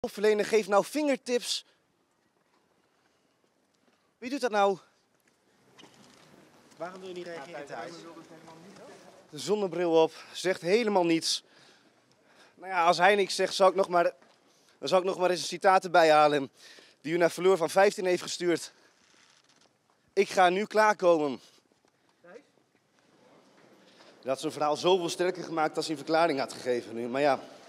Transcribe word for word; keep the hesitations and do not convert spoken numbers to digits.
Hulpverlener geeft nou vingertips. Wie doet dat nou? Waarom doe je niet reageren thuis? De zonnebril op, zegt helemaal niets. Nou ja, als hij niks zegt, zou ik nog maar, dan zou ik nog maar eens een citaat erbij halen. Die u naar Verloor van vijftien heeft gestuurd. Ik ga nu klaarkomen. Dat had zijn verhaal zoveel sterker gemaakt als hij een verklaring had gegeven nu. Maar ja.